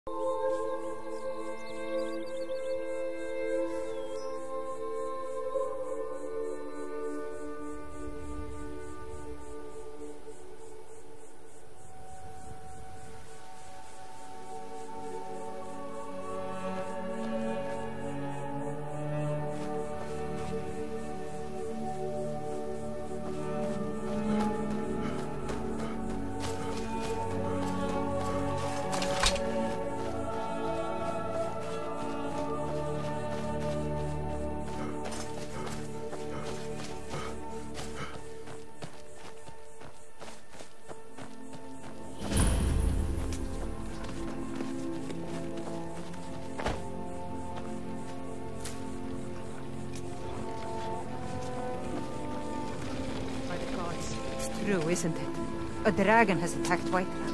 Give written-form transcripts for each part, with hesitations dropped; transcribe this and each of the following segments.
True, isn't it? A dragon has attacked Whiterun.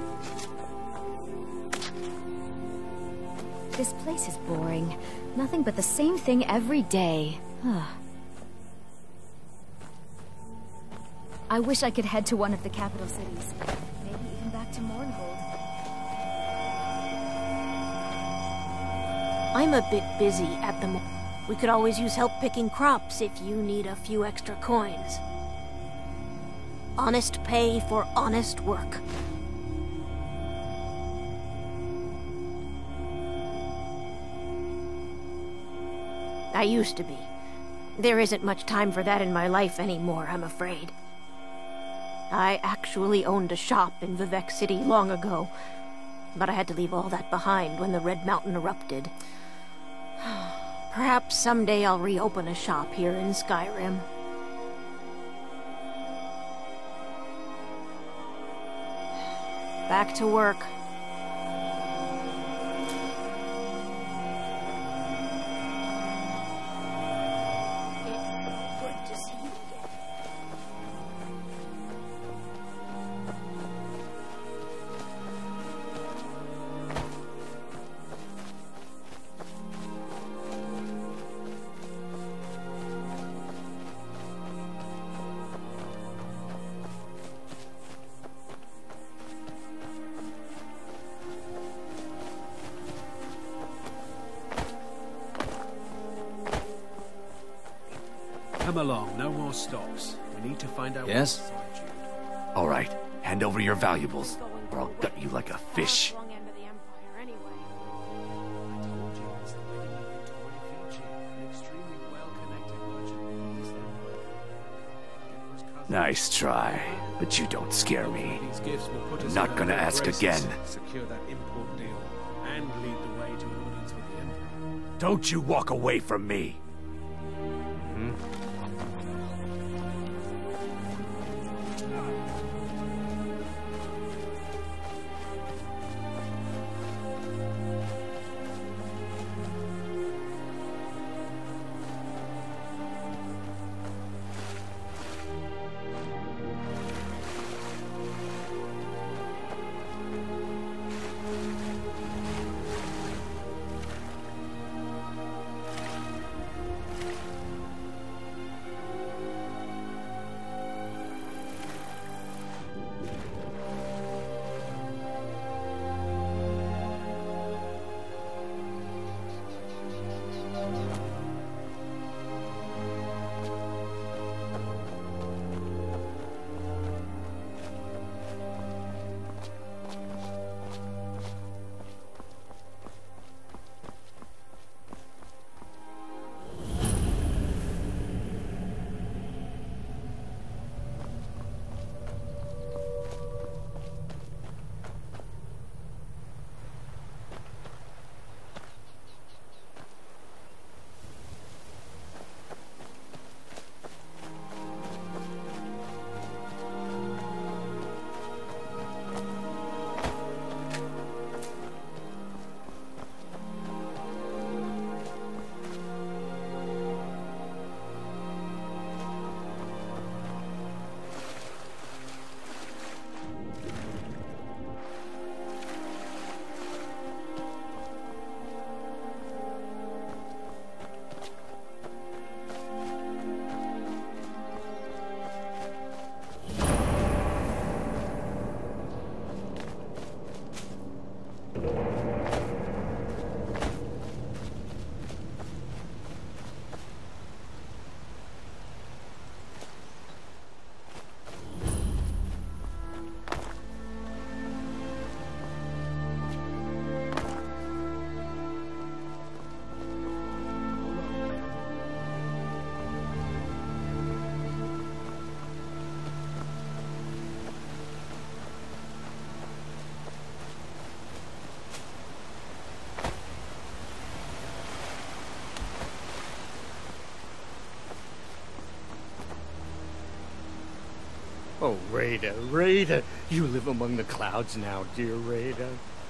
This place is boring. Nothing but the same thing every day. I wish I could head to one of the capital cities. Maybe even back to Mournhold. I'm a bit busy at the moment. We could always use help picking crops if you need a few extra coins. Honest pay for honest work. I used to be. There isn't much time for that in my life anymore, I'm afraid. I actually owned a shop in Vivec City long ago, but I had to leave all that behind when the Red Mountain erupted. Perhaps someday I'll reopen a shop here in Skyrim. Back to work. It's good to see you again. Come along, no more stops. We need to find out Yes? what's inside you. All right, hand over your valuables, or I'll gut you like a fish. I told you it was the wedding of Victoria Vici, an extremely well-connected merchant of this empire. Emperor's cousin. Nice try, but you don't scare me. These gifts will put us Not in gonna our ask graces, again. Secure that import deal, and lead the way to an audience with the Emperor. Don't you walk away from me. Oh, Rada, Rada, you live among the clouds now, dear Rada.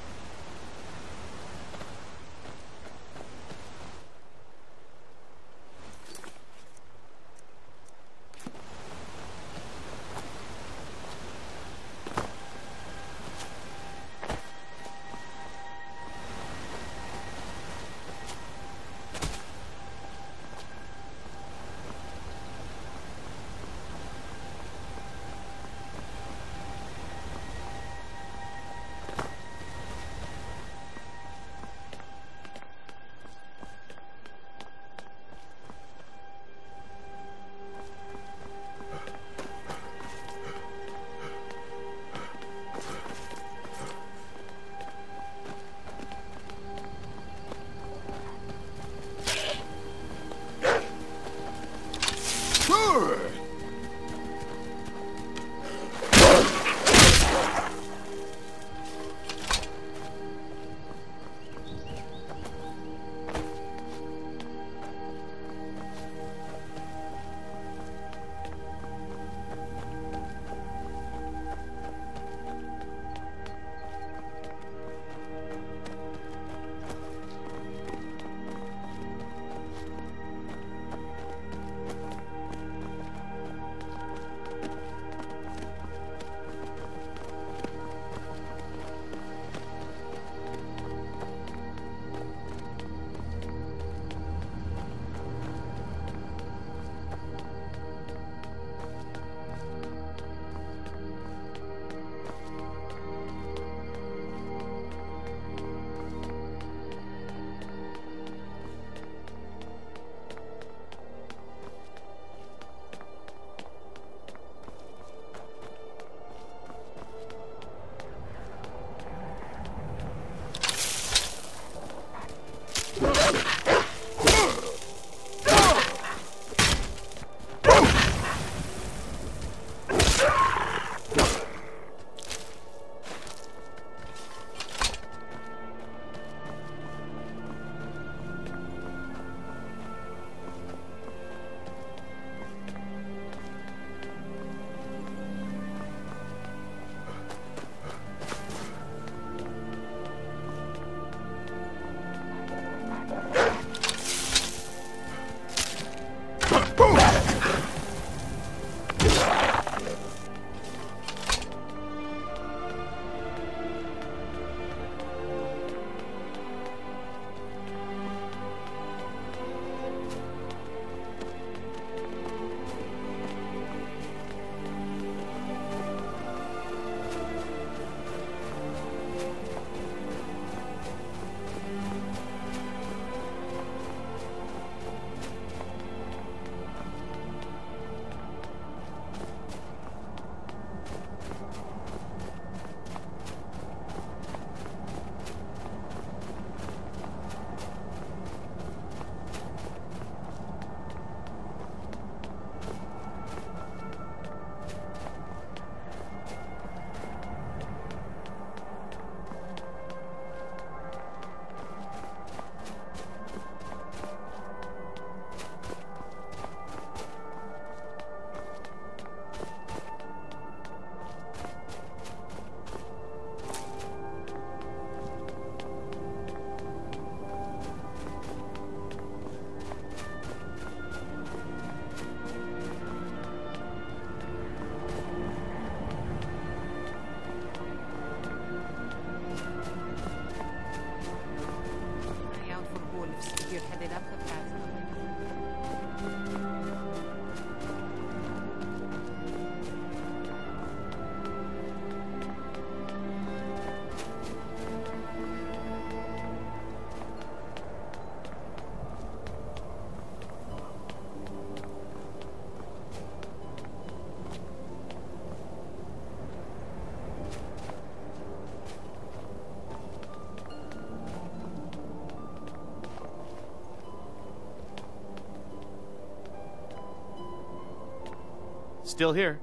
Still here.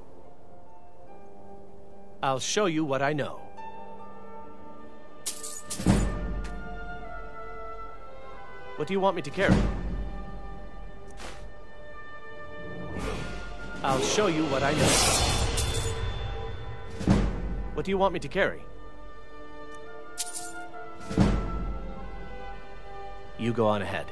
I'll show you what I know. What do you want me to carry? I'll show you what I know. What do you want me to carry? You go on ahead.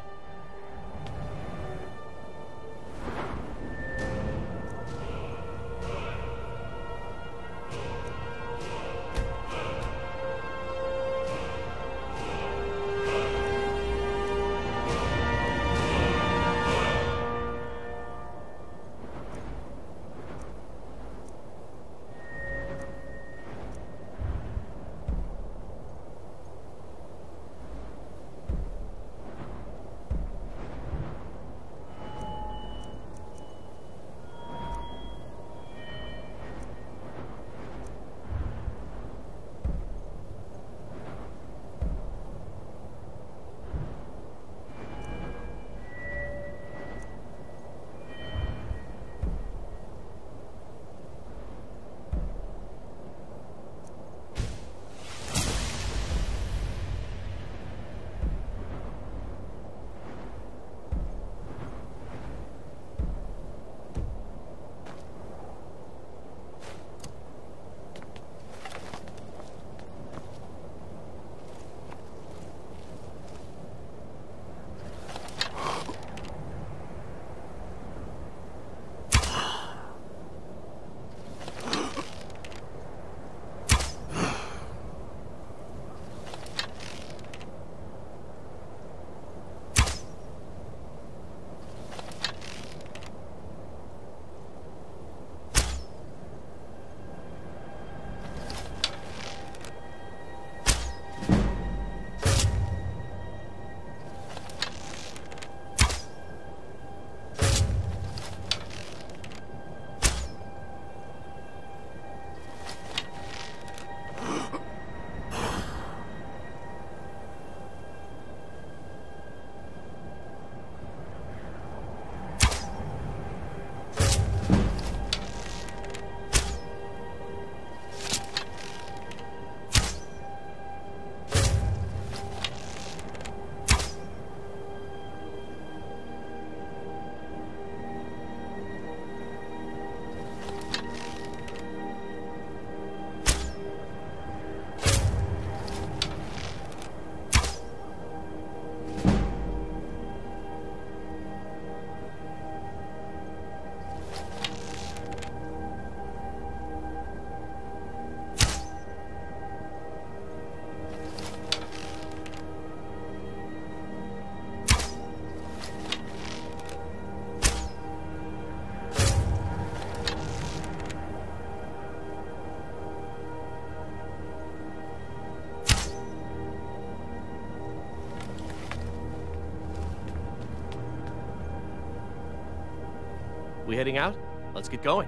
We heading out? Let's get going.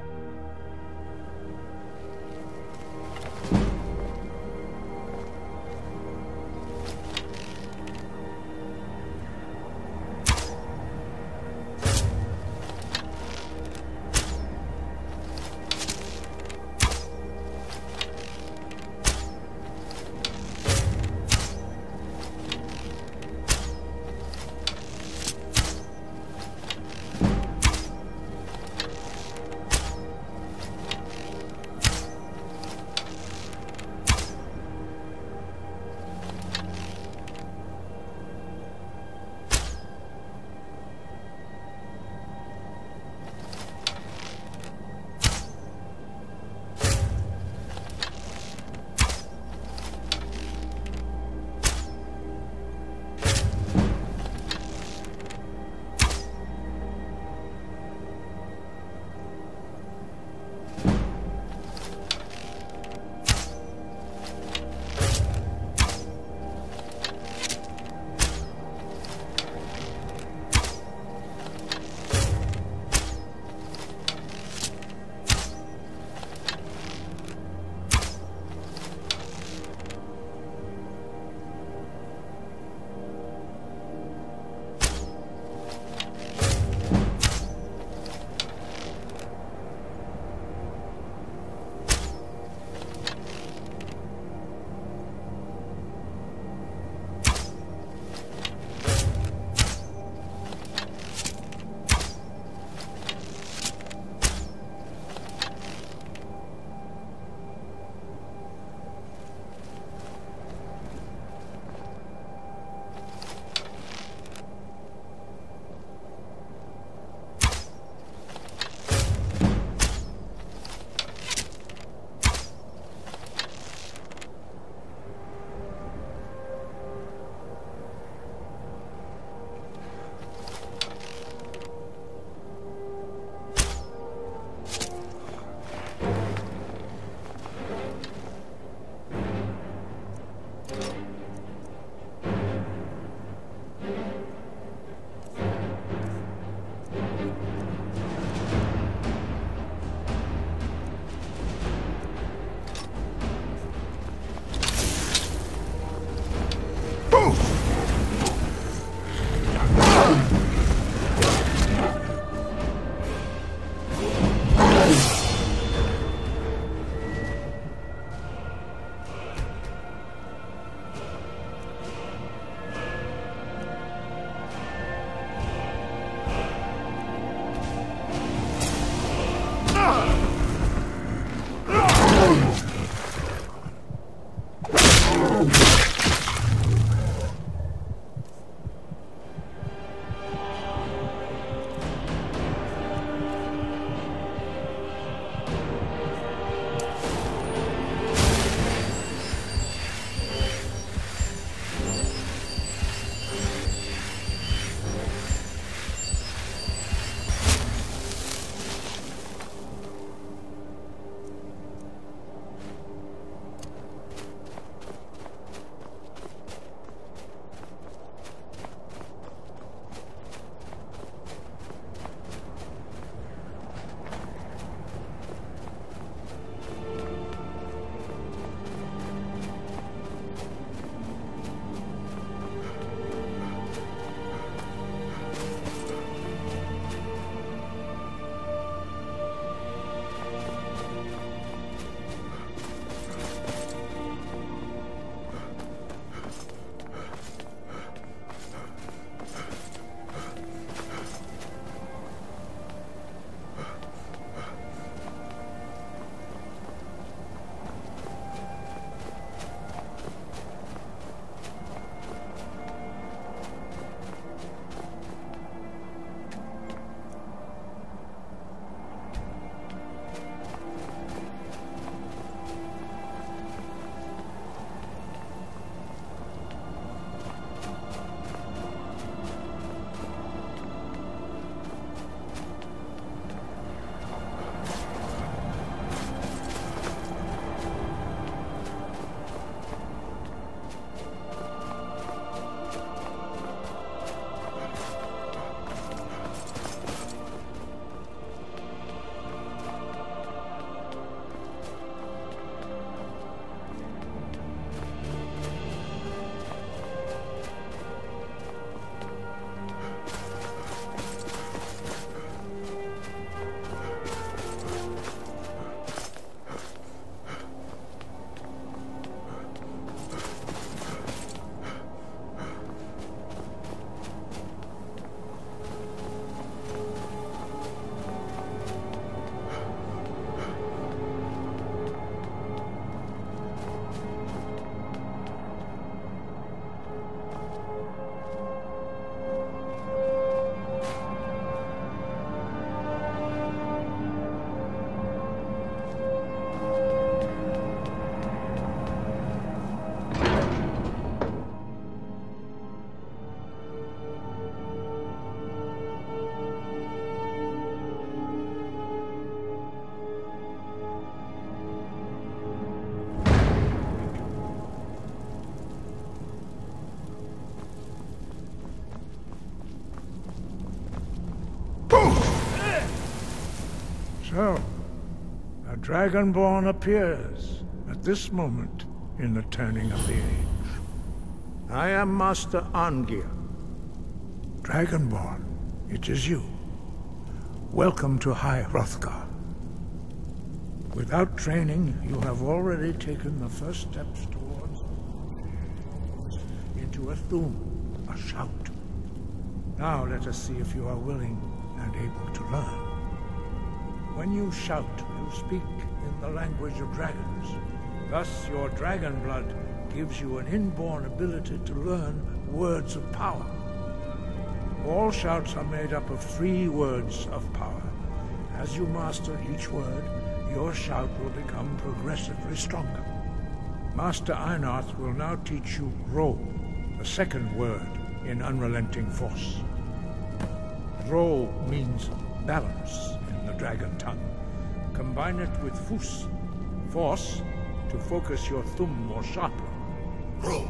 So, a Dragonborn appears at this moment in the turning of the age. I am Master Angir. Dragonborn, it is you. Welcome to High Hrothgar. Without training, you have already taken the first steps towards into a thum, a shout. Now let us see if you are willing and able to learn. When you shout, you speak in the language of dragons. Thus, your dragon blood gives you an inborn ability to learn words of power. All shouts are made up of 3 words of power. As you master each word, your shout will become progressively stronger. Master Einarth will now teach you Ro, the second word in Unrelenting Force. Ro means balance in the dragon tongue. Combine it with Fus, force, to focus your thumb more sharply. Ro.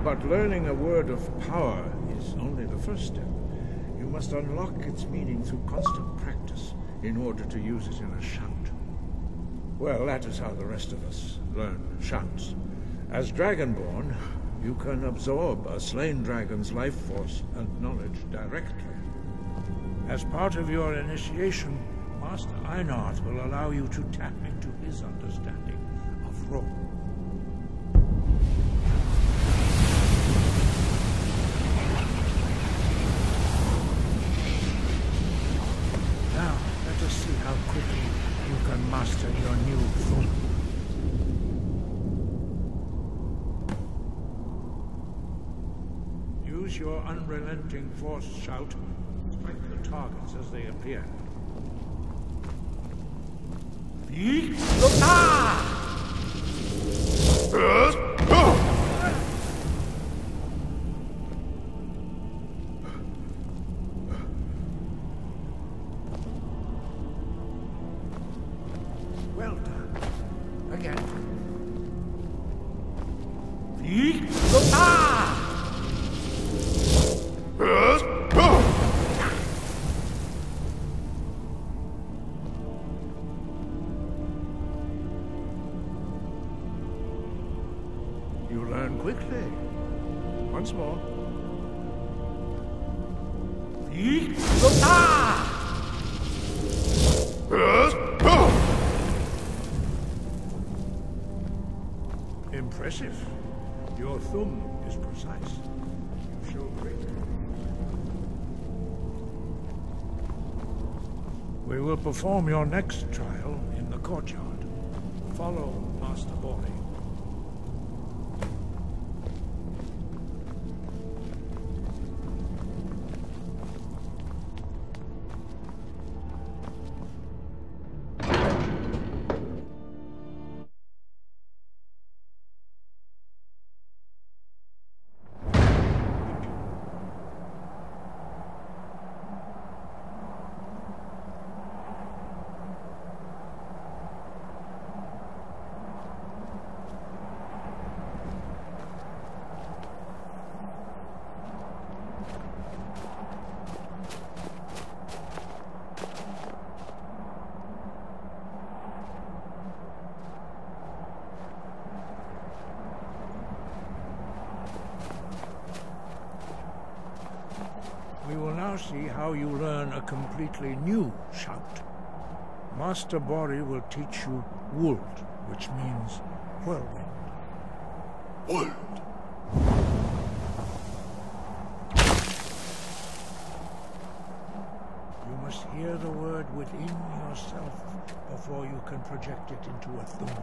But learning a word of power is only the first step. You must unlock its meaning through constant practice in order to use it in a shout. Well, that is how the rest of us learn shouts. As Dragonborn, you can absorb a slain dragon's life force and knowledge directly. As part of your initiation, Master Einarth will allow you to tap into his understanding of role. Now, let us see how quickly you can master your new thum. Use your unrelenting force shout. Strike the targets as they appear. Well done. Again. You learn quickly. Once more. Impressive. Your thumb is precise. You show great. We will perform your next trial in the courtyard. Follow Master Bori. We will now see how you learn a completely new shout. Master Bori will teach you Wold, which means whirlwind. Wold. You must hear the word within yourself before you can project it into a thum.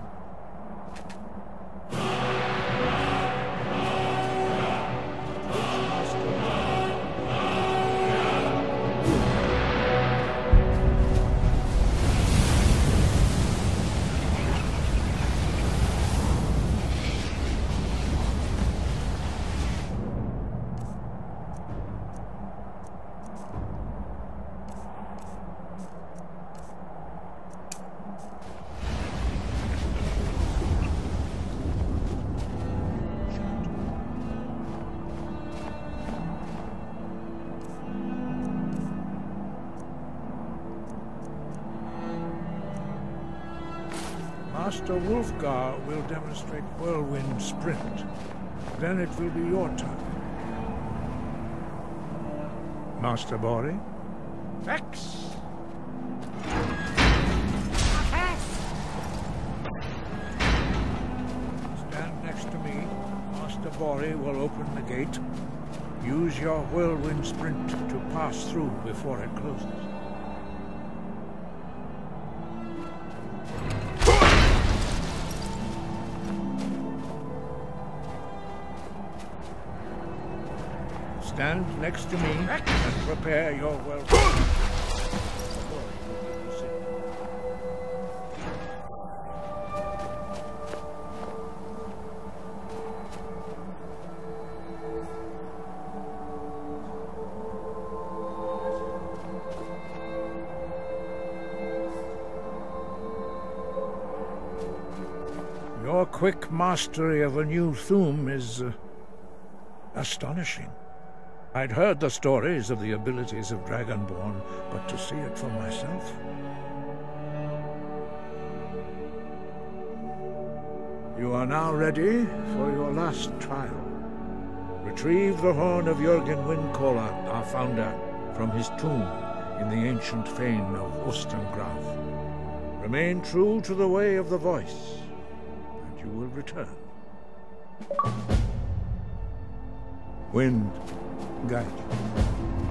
Master Wulfgar will demonstrate Whirlwind Sprint. Then it will be your turn. Master Bori? Vex! Stand next to me. Master Bori will open the gate. Use your Whirlwind Sprint to pass through before it closes. Stand next to me and prepare your whirlwind. Your quick mastery of a new thum is Astonishing. I'd heard the stories of the abilities of Dragonborn, but to see it for myself... You are now ready for your last trial. Retrieve the horn of Jürgen Windcaller, our founder, from his tomb in the ancient fane of Ostengraf. Remain true to the way of the voice, and you will return. Wind, guide you.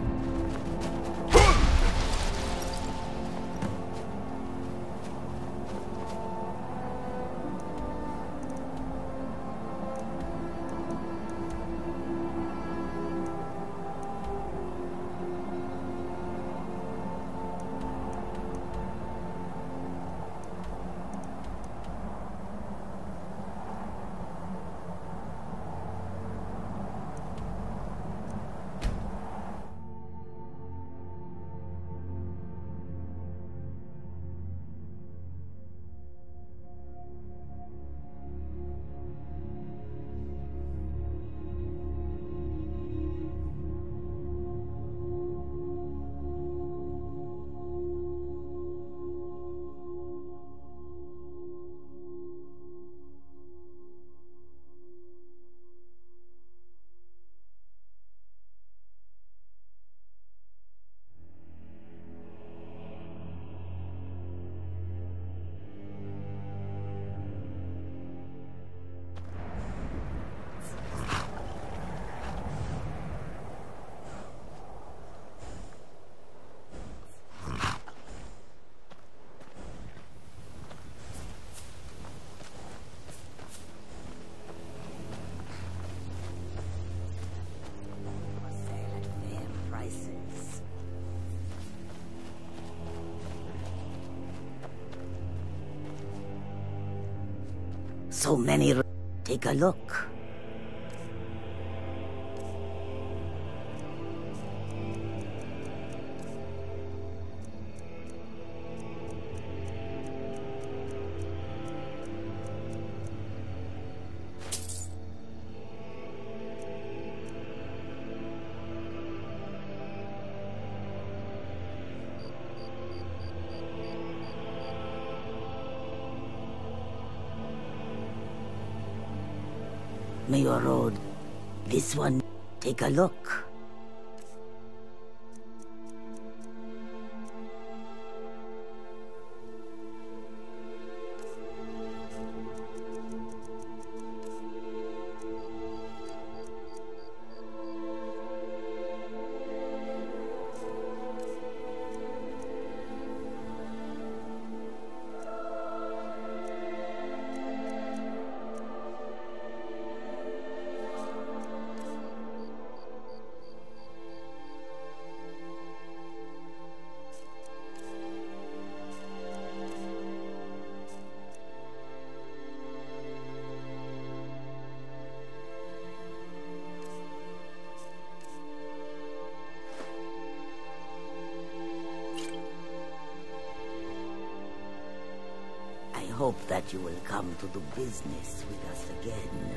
So many... Take a look. Mayor Road. This one, take a look. I hope that you will come to do business with us again.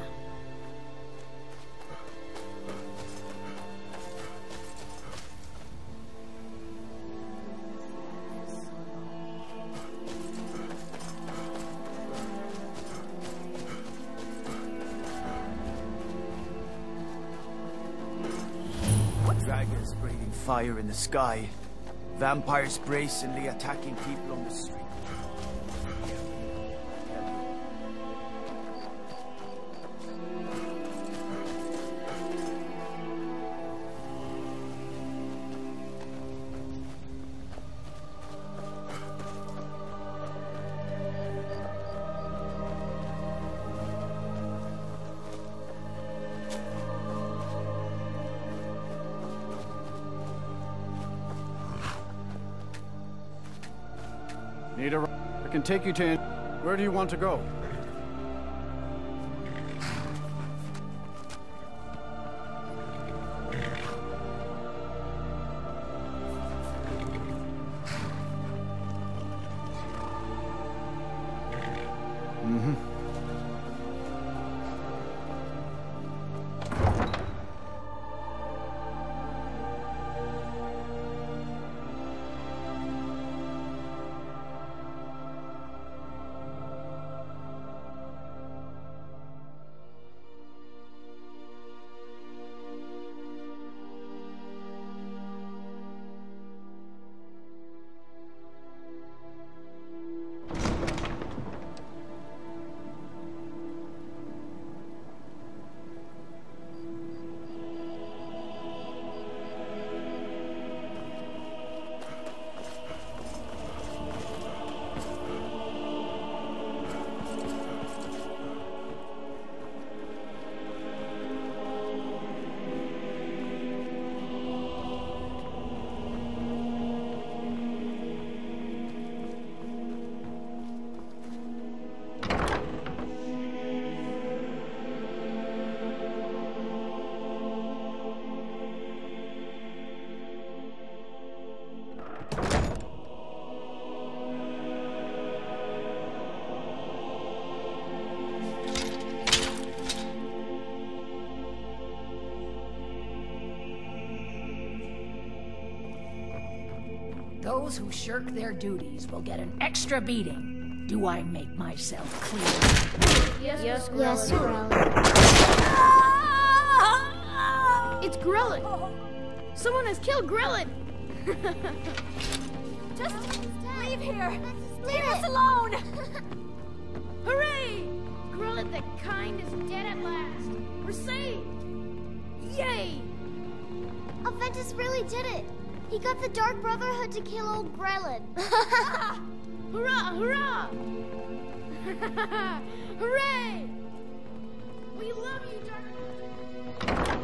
Dragons breathing fire in the sky. Vampires brazenly attacking people on the street. Need a... I can take you to... Where do you want to go? Those who shirk their duties will get an extra beating. Do I make myself clear? Yes, Grelin. It's Grelin! Someone has killed Grelin! Just leave here! Leave us alone! Hooray! Grelin the Kind is dead at last! We're saved! Yay! Aventus really did it! He got the Dark Brotherhood to kill old Grelin! Hurrah! Hurrah! Hooray! We love you, Dark...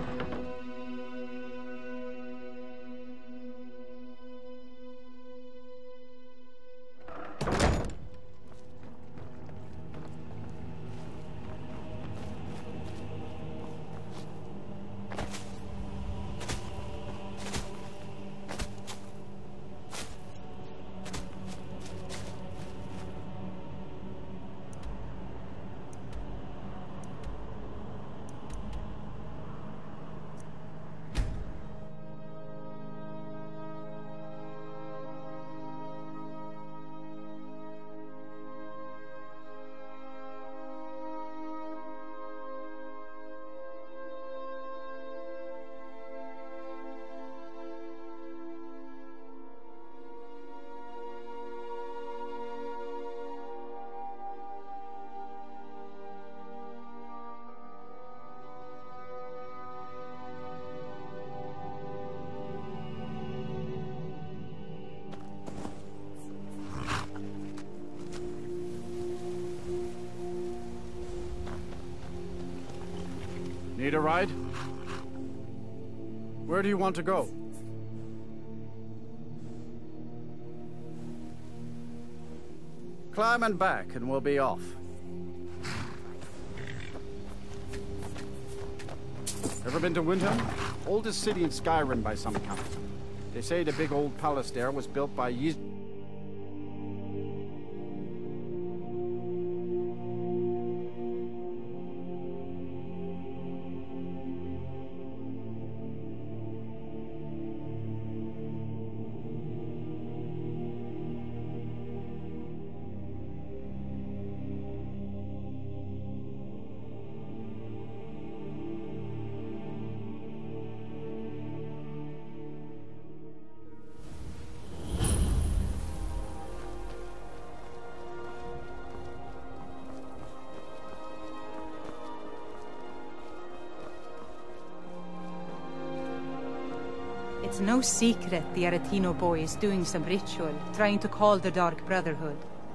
Need a ride? Where do you want to go? Climb and back, and we'll be off. Ever been to Windhelm? Oldest city in Skyrim by some count. They say the big old palace there was built by It's no secret the Aretino boy is doing some ritual, trying to call the Dark Brotherhood.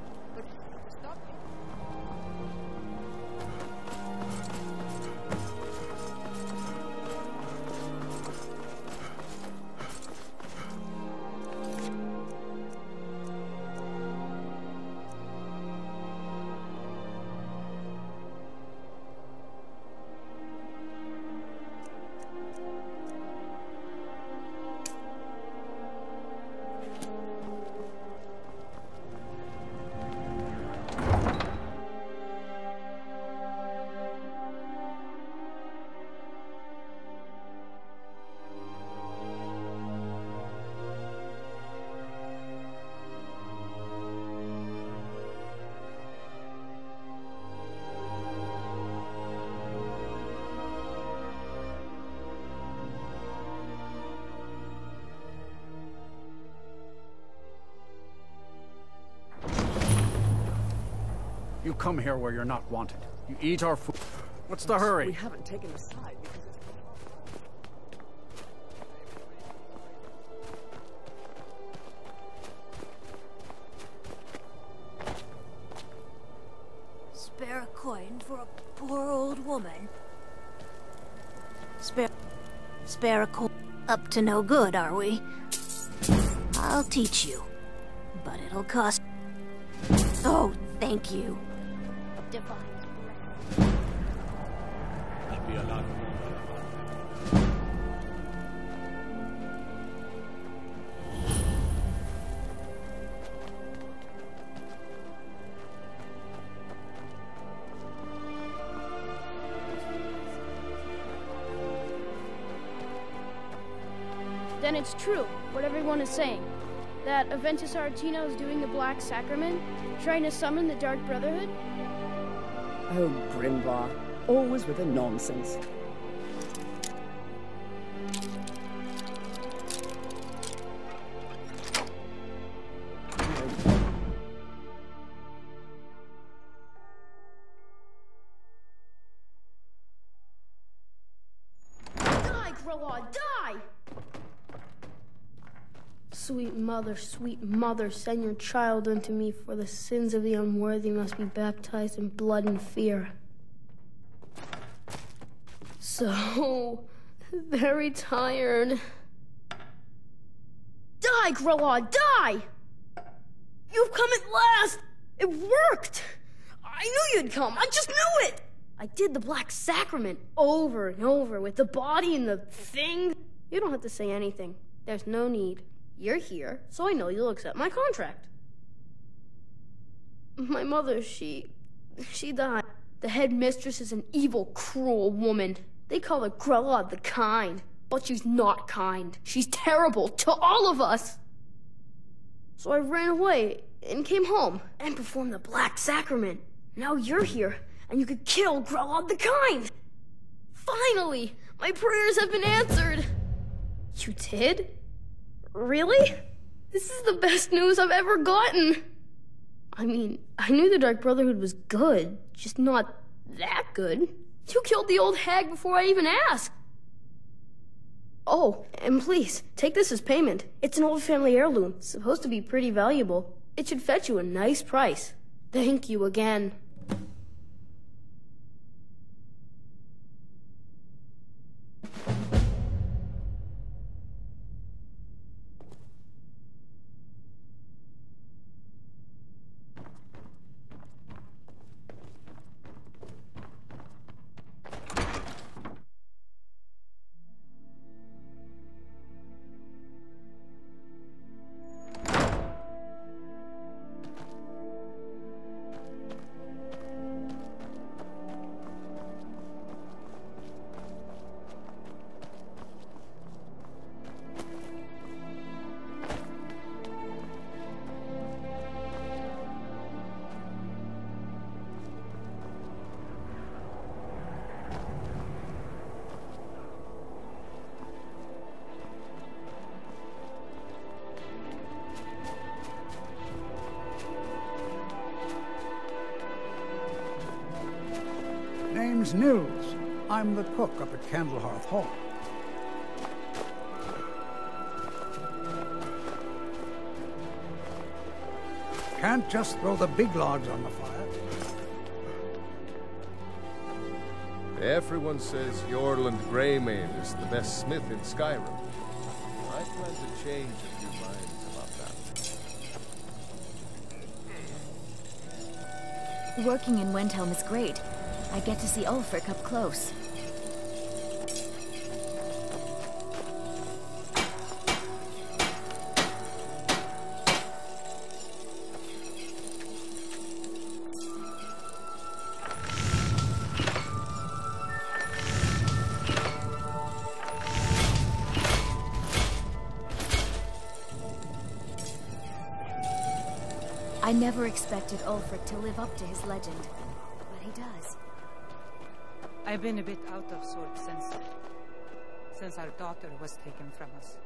You come here where you're not wanted. You eat our food. What's the hurry? We haven't taken a side because Spare a coin for a poor old woman. Spare a coin. Up to no good, are we? I'll teach you. But it'll cost... Oh, thank you. Divine. Then it's true, what everyone is saying. that Aventus Aretino is doing the Black Sacrament, trying to summon the Dark Brotherhood? Oh, Grimvar. Always with the nonsense. Die, Grelod, die! Sweet mother, send your child unto me, for the sins of the unworthy must be baptized in blood and fear. So very tired. Die, Grelod, die! You've come at last! It worked! I knew you'd come, I just knew it! I did the Black Sacrament over and over with the body and the thing. You don't have to say anything. There's no need. You're here, so I know you'll accept my contract. My mother, she died. The head mistress is an evil, cruel woman. They call her Grelod the Kind, but she's not kind. She's terrible to all of us. So I ran away and came home and performed the Black Sacrament. Now you're here, and you could kill Grelod the Kind. Finally, my prayers have been answered. You did? Really? This is the best news I've ever gotten. I mean, I knew the Dark Brotherhood was good, just not that good. You killed the old hag before I even asked. Oh, and please, take this as payment. It's an old family heirloom, supposed to be pretty valuable. It should fetch you a nice price. Thank you again. Name's Nils. I'm the cook up at Candlehearth Hall. Can't just throw the big logs on the fire. Everyone says Jorland Greymane is the best smith in Skyrim. I plan to change a few minds about that. Working in Wendhelm is great. I get to see Ulfric up close. I never expected Ulfric to live up to his legend, but he does. I've been a bit out of sorts since our daughter was taken from us.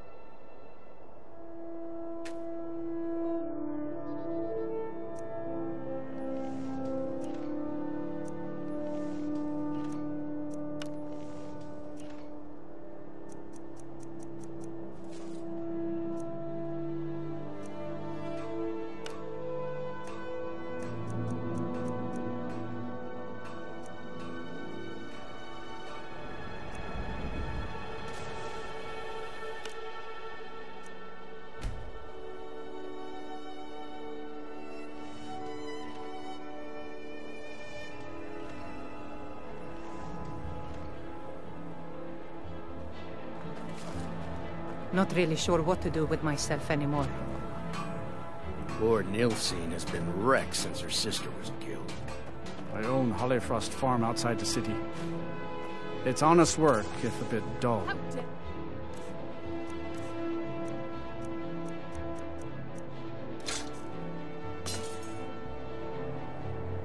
Not really sure what to do with myself anymore. Poor Nilsine has been wrecked since her sister was killed. I own Hollifrost Farm outside the city. It's honest work, if a bit dull.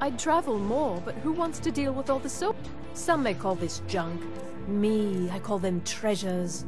I'd travel more, but who wants to deal with all the soap? Some may call this junk. Me, I call them treasures.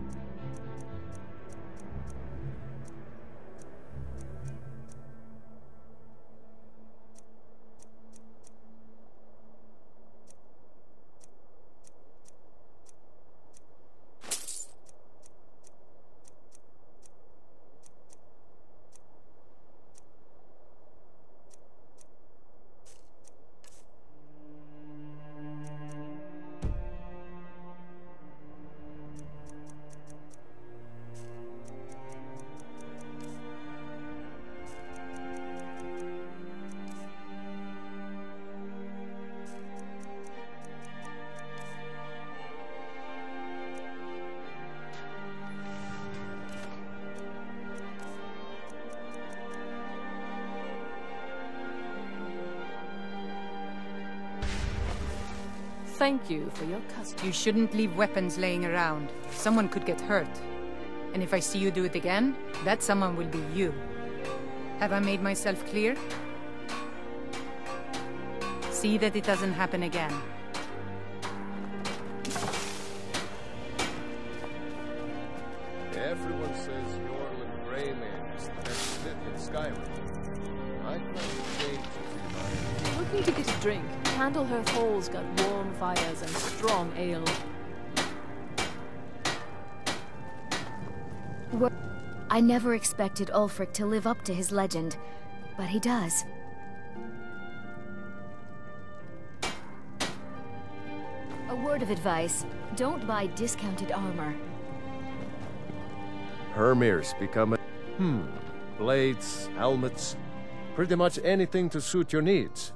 Thank you for your custom. You shouldn't leave weapons laying around. Someone could get hurt. And if I see you do it again, that someone will be you. Have I made myself clear? See that it doesn't happen again. Everyone says Yorland Greyman is the best smith in Skyrim. I plan to change it in mind. Looking to get a drink. Candlehearth Hall's got warm fires and strong ale. I never expected Ulfric to live up to his legend, but he does. A word of advice, don't buy discounted armor. Hermir's become a... blades, helmets, pretty much anything to suit your needs.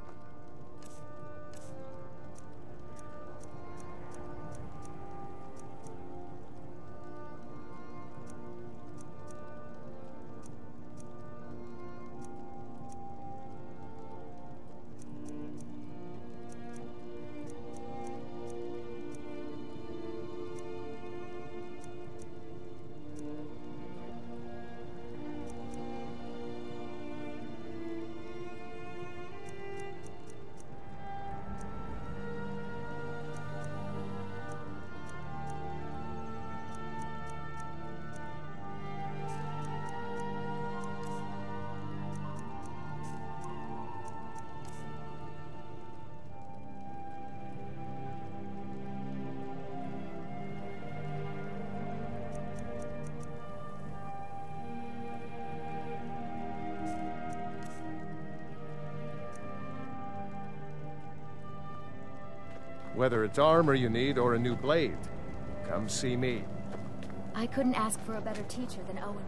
Whether it's armor you need or a new blade, come see me. I couldn't ask for a better teacher than Owen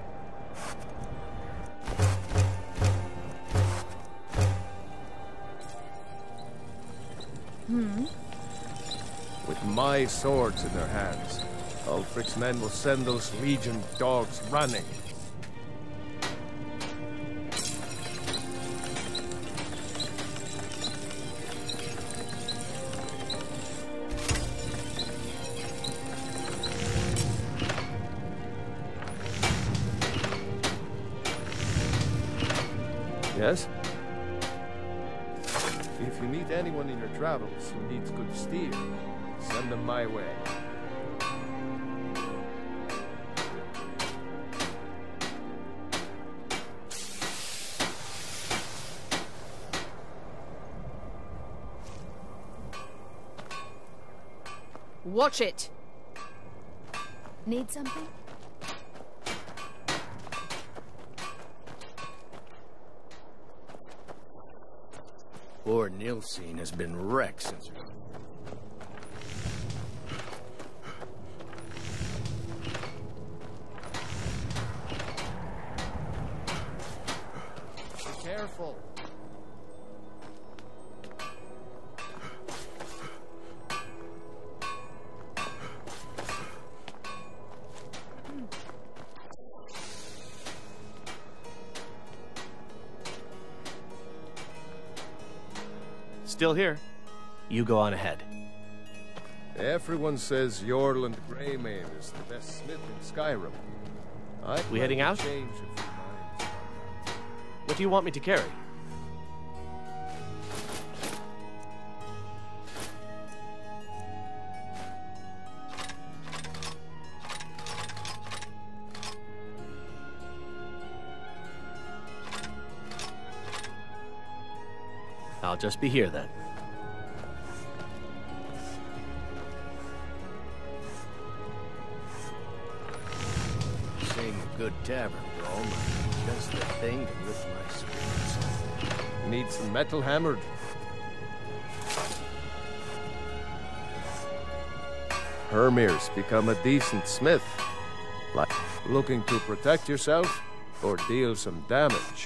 will. With my swords in their hands, Ulfric's men will send those Legion dogs running. Yes? If you meet anyone in your travels who needs good steel, send them my way. Watch it! Need something? Poor Nilsine has been wrecked since her... Be careful. Still here. You go on ahead. Everyone says Yorland Greymane is the best smith in Skyrim. We heading out? Change a few minds. What do you want me to carry? I'll just be here then. Same good tavern, bro. Just the thing to lift my spirits. Need some metal hammered. Hermir's become a decent smith. Like, looking to protect yourself or deal some damage?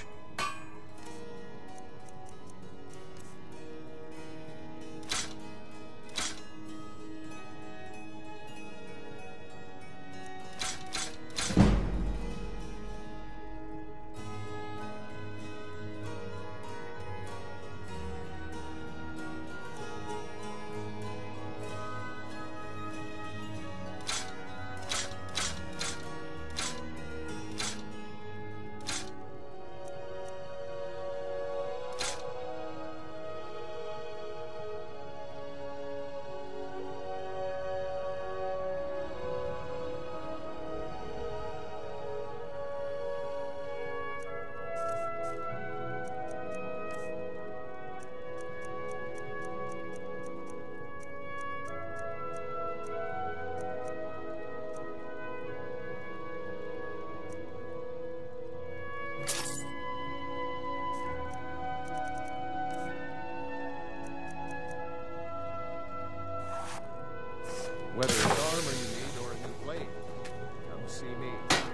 Whether it's armor you need or a new blade, come see me.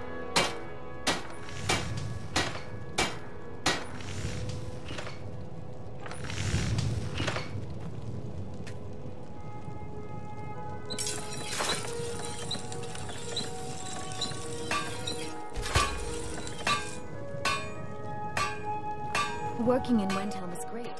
Working in Wendhelm is great.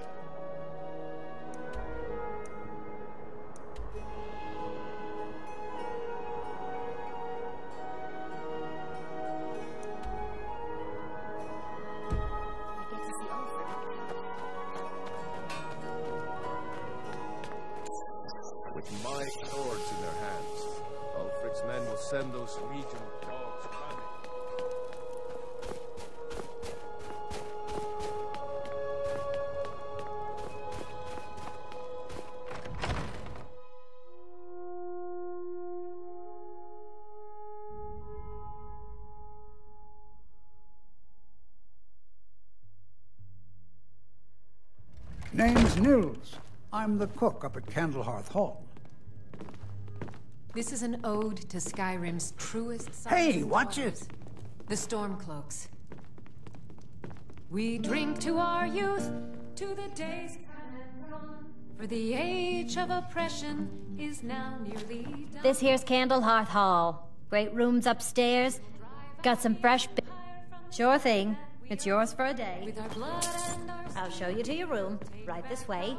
With my swords in their hands, Ulfric's men will send those legion of dogs running. Name's Nils. I'm the cook up at Candlehearth Hall. This is an ode to Skyrim's truest sons Hey, and watch daughters, it! the Stormcloaks. We drink to our youth, to the days come and gone, for the age of oppression is now nearly done. This here's Candlehearth Hall. Great rooms upstairs. Got some fresh Sure thing. It's yours for a day. With our blood and our I'll show you to your room. Right this way.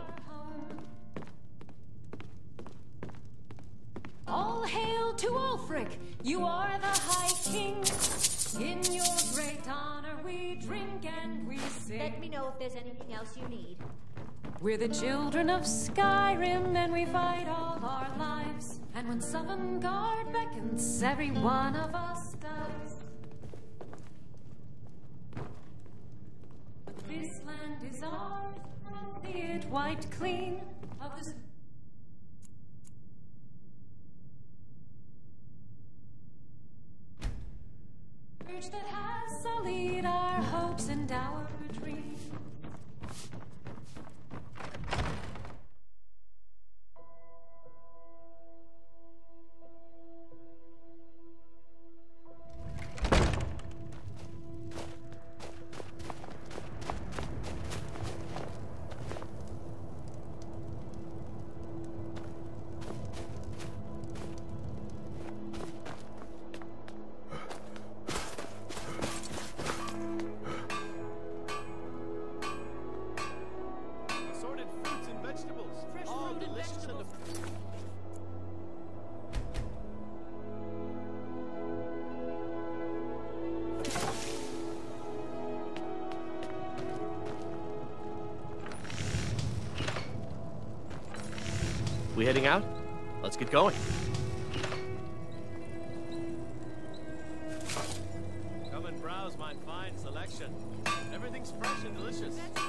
All hail to Ulfric, you are the High King. In your great honor we drink and we sing. Let me know if there's anything else you need. We're the children of Skyrim and we fight all our lives. And when Sovngarde beckons, every one of us does. But this land is ours, and see it wiped clean of this. That has sullied our hopes and our dreams. We heading out? Let's get going. Come and browse my fine selection. Everything's fresh and delicious.